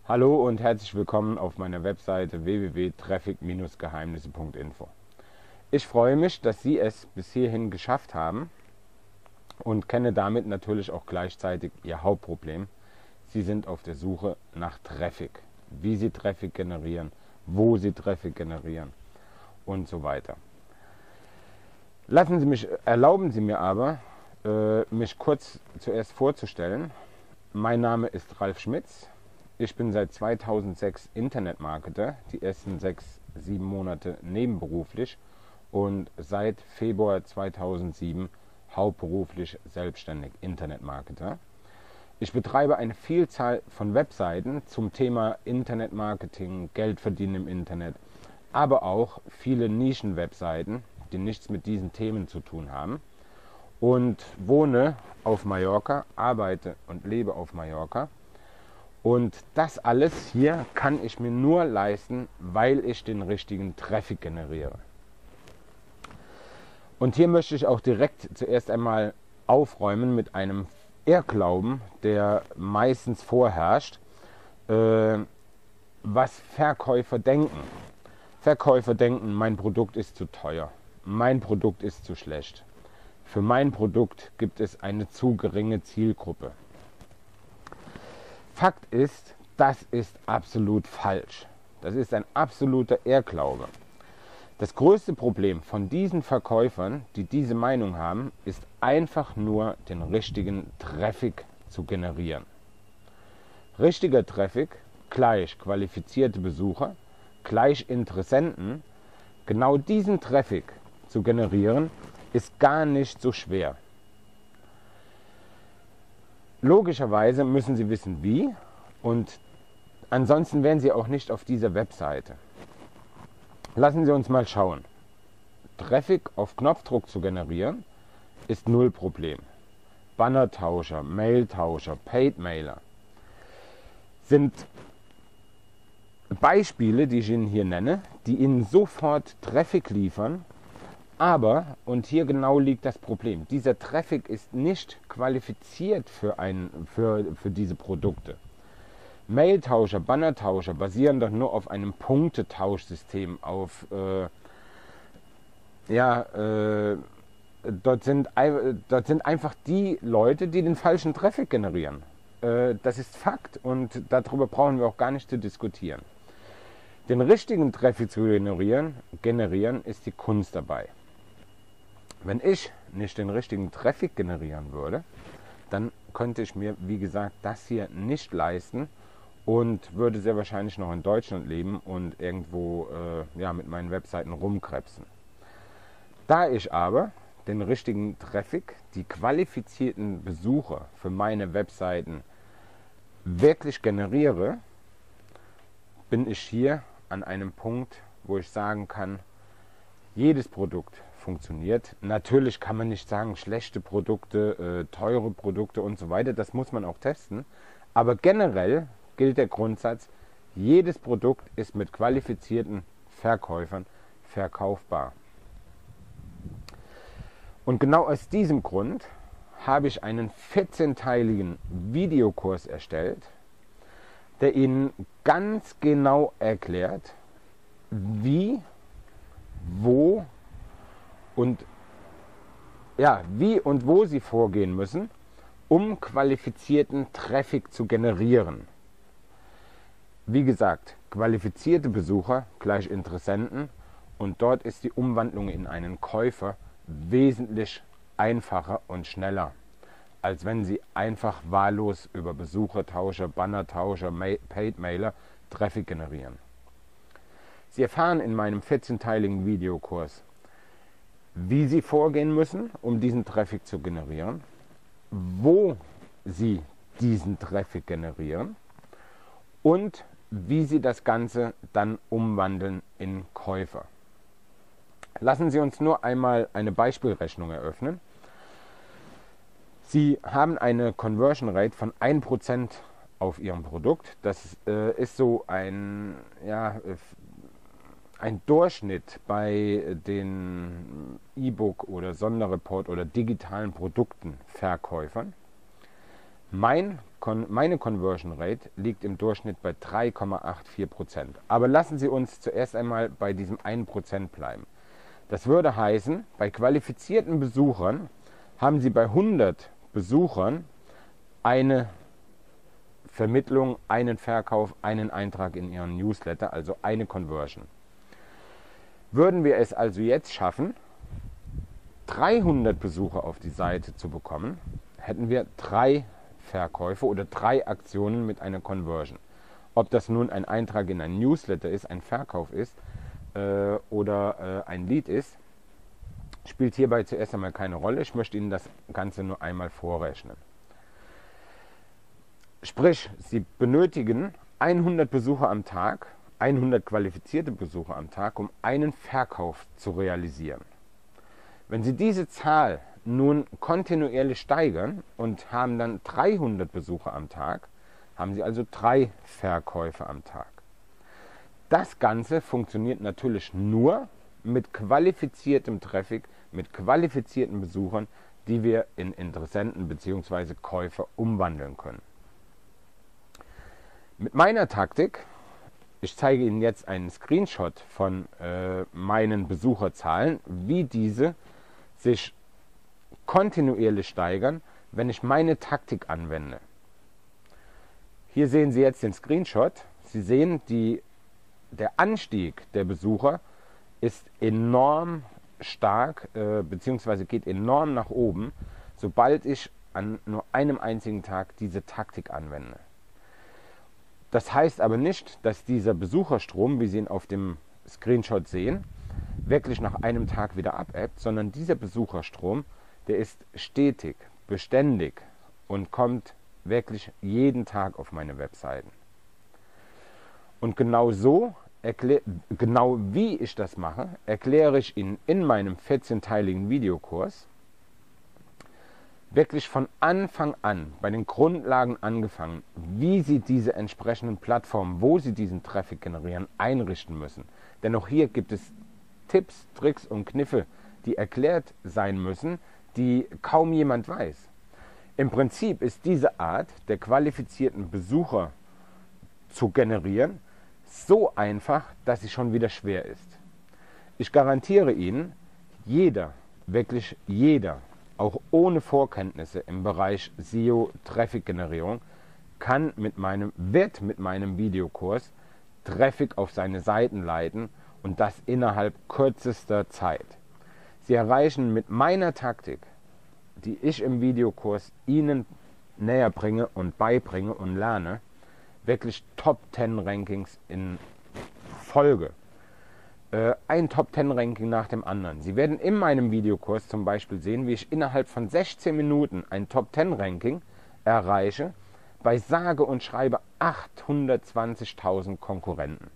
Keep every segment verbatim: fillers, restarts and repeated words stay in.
Hallo und herzlich willkommen auf meiner Webseite w w w punkt traffic Bindestrich geheimnisse punkt info. Ich freue mich, dass Sie es bis hierhin geschafft haben und kenne damit natürlich auch gleichzeitig Ihr Hauptproblem. Sie sind auf der Suche nach Traffic, wie Sie Traffic generieren, wo Sie Traffic generieren und so weiter. Lassen Sie mich, erlauben Sie mir aber, äh, mich kurz zuerst vorzustellen. Mein Name ist Ralf Schmitz. Ich bin seit zweitausendsechs Internetmarketer, die ersten sechs, sieben Monate nebenberuflich und seit Februar zweitausendsieben hauptberuflich selbstständig Internetmarketer. Ich betreibe eine Vielzahl von Webseiten zum Thema Internetmarketing, Geld verdienen im Internet, aber auch viele Nischen-Webseiten, die nichts mit diesen Themen zu tun haben, und wohne auf Mallorca, arbeite und lebe auf Mallorca. Und das alles hier kann ich mir nur leisten, weil ich den richtigen Traffic generiere. Und hier möchte ich auch direkt zuerst einmal aufräumen mit einem Irrglauben, der meistens vorherrscht, äh, was Verkäufer denken. Verkäufer denken, mein Produkt ist zu teuer, mein Produkt ist zu schlecht. Für mein Produkt gibt es eine zu geringe Zielgruppe. Fakt ist, das ist absolut falsch. Das ist ein absoluter Irrglaube. Das größte Problem von diesen Verkäufern, die diese Meinung haben, ist einfach nur den richtigen Traffic zu generieren. Richtiger Traffic gleich qualifizierte Besucher, gleich Interessenten. Genau diesen Traffic zu generieren, ist gar nicht so schwer. Logischerweise müssen Sie wissen, wie, und ansonsten wären Sie auch nicht auf dieser Webseite. Lassen Sie uns mal schauen. Traffic auf Knopfdruck zu generieren, ist null Problem. Bannertauscher, Mailtauscher, Paid-Mailer sind Beispiele, die ich Ihnen hier nenne, die Ihnen sofort Traffic liefern. Aber, und hier genau liegt das Problem, dieser Traffic ist nicht qualifiziert für, ein, für, für diese Produkte. Mailtauscher, Bannertauscher basieren doch nur auf einem Punktetauschsystem, auf, äh, ja, äh, dort, sind, dort sind einfach die Leute, die den falschen Traffic generieren. Äh, das ist Fakt und darüber brauchen wir auch gar nicht zu diskutieren. Den richtigen Traffic zu generieren, generieren ist die Kunst dabei. Wenn ich nicht den richtigen Traffic generieren würde, dann könnte ich mir, wie gesagt, das hier nicht leisten und würde sehr wahrscheinlich noch in Deutschland leben und irgendwo äh, ja, mit meinen Webseiten rumkrebsen. Da ich aber den richtigen Traffic, die qualifizierten Besucher für meine Webseiten wirklich generiere, bin ich hier an einem Punkt, wo ich sagen kann, jedes Produkt funktioniert. Natürlich kann man nicht sagen, schlechte Produkte, äh, teure Produkte und so weiter, das muss man auch testen. Aber generell gilt der Grundsatz, jedes Produkt ist mit qualifizierten Verkäufern verkaufbar. Und genau aus diesem Grund habe ich einen vierzehnteiligen Videokurs erstellt, der Ihnen ganz genau erklärt, wie, wo und ja, wie und wo Sie vorgehen müssen, um qualifizierten Traffic zu generieren. Wie gesagt, qualifizierte Besucher gleich Interessenten, und dort ist die Umwandlung in einen Käufer wesentlich einfacher und schneller, als wenn Sie einfach wahllos über Besuchertauscher, Bannertauscher, Paid-Mailer Traffic generieren. Sie erfahren in meinem vierzehnteiligen Videokurs, wie Sie vorgehen müssen, um diesen Traffic zu generieren, wo Sie diesen Traffic generieren und wie Sie das Ganze dann umwandeln in Käufer. Lassen Sie uns nur einmal eine Beispielrechnung eröffnen. Sie haben eine Conversion Rate von ein Prozent auf Ihrem Produkt. Das äh, ist so ein, ja, ein Durchschnitt bei den E-Book oder Sonderreport oder digitalen Produktenverkäufern. Mein, meine Conversion Rate liegt im Durchschnitt bei drei Komma vierundachtzig Prozent. Aber lassen Sie uns zuerst einmal bei diesem ein Prozent bleiben. Das würde heißen, bei qualifizierten Besuchern haben Sie bei hundert Besuchern eine Vermittlung, einen Verkauf, einen Eintrag in Ihren Newsletter, also eine Conversion. Würden wir es also jetzt schaffen, dreihundert Besucher auf die Seite zu bekommen, hätten wir drei Verkäufe oder drei Aktionen mit einer Conversion. Ob das nun ein Eintrag in ein Newsletter ist, ein Verkauf ist äh, oder äh, ein Lead ist, spielt hierbei zuerst einmal keine Rolle. Ich möchte Ihnen das Ganze nur einmal vorrechnen. Sprich, Sie benötigen hundert Besucher am Tag, hundert qualifizierte Besucher am Tag, um einen Verkauf zu realisieren. Wenn Sie diese Zahl nun kontinuierlich steigern und haben dann dreihundert Besucher am Tag, haben Sie also drei Verkäufe am Tag. Das Ganze funktioniert natürlich nur mit qualifiziertem Traffic, mit qualifizierten Besuchern, die wir in Interessenten bzw. Käufer umwandeln können. Mit meiner Taktik, ich zeige Ihnen jetzt einen Screenshot von äh, meinen Besucherzahlen, wie diese sich kontinuierlich steigern, wenn ich meine Taktik anwende. Hier sehen Sie jetzt den Screenshot. Sie sehen, die, der Anstieg der Besucher ist enorm stark, äh, beziehungsweise geht enorm nach oben, sobald ich an nur einem einzigen Tag diese Taktik anwende. Das heißt aber nicht, dass dieser Besucherstrom, wie Sie ihn auf dem Screenshot sehen, wirklich nach einem Tag wieder abebbt, sondern dieser Besucherstrom, der ist stetig, beständig und kommt wirklich jeden Tag auf meine Webseiten. Und genau so, erklär, genau wie ich das mache, erkläre ich Ihnen in meinem vierzehnteiligen Videokurs, wirklich von Anfang an, bei den Grundlagen angefangen, wie Sie diese entsprechenden Plattformen, wo Sie diesen Traffic generieren, einrichten müssen. Denn auch hier gibt es Tipps, Tricks und Kniffe, die erklärt sein müssen, die kaum jemand weiß. Im Prinzip ist diese Art der qualifizierten Besucher zu generieren so einfach, dass sie schon wieder schwer ist. Ich garantiere Ihnen, jeder, wirklich jeder, auch ohne Vorkenntnisse im Bereich S E O-Traffic-Generierung, kann mit meinem, wird mit meinem Videokurs Traffic auf seine Seiten leiten und das innerhalb kürzester Zeit. Sie erreichen mit meiner Taktik, die ich im Videokurs Ihnen näher bringe und beibringe und lerne, wirklich Top zehn Rankings in Folge. Ein Top zehn Ranking nach dem anderen. Sie werden in meinem Videokurs zum Beispiel sehen, wie ich innerhalb von sechzehn Minuten ein Top zehn Ranking erreiche, bei sage und schreibe achthundertzwanzigtausend Konkurrenten.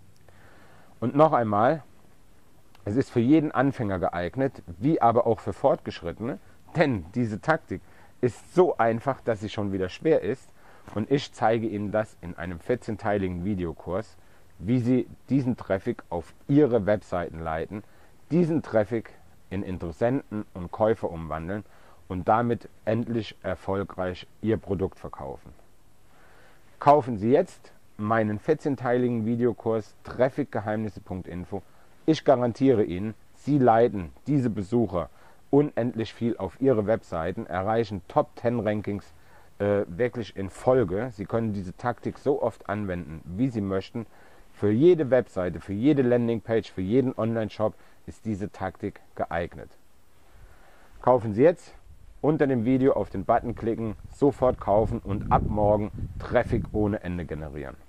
Und noch einmal, es ist für jeden Anfänger geeignet, wie aber auch für Fortgeschrittene, denn diese Taktik ist so einfach, dass sie schon wieder schwer ist und ich zeige Ihnen das in einem vierzehnteiligen Videokurs, wie Sie diesen Traffic auf Ihre Webseiten leiten, diesen Traffic in Interessenten und Käufer umwandeln und damit endlich erfolgreich Ihr Produkt verkaufen. Kaufen Sie jetzt meinen vierzehnteiligen Videokurs traffic geheimnisse punkt info. Ich garantiere Ihnen, Sie leiten diese Besucher unendlich viel auf Ihre Webseiten, erreichen Top zehn Rankings äh, wirklich in Folge. Sie können diese Taktik so oft anwenden, wie Sie möchten. Für jede Webseite, für jede Landingpage, für jeden Online-Shop ist diese Taktik geeignet. Kaufen Sie jetzt, unter dem Video auf den Button klicken, sofort kaufen und ab morgen Traffic ohne Ende generieren.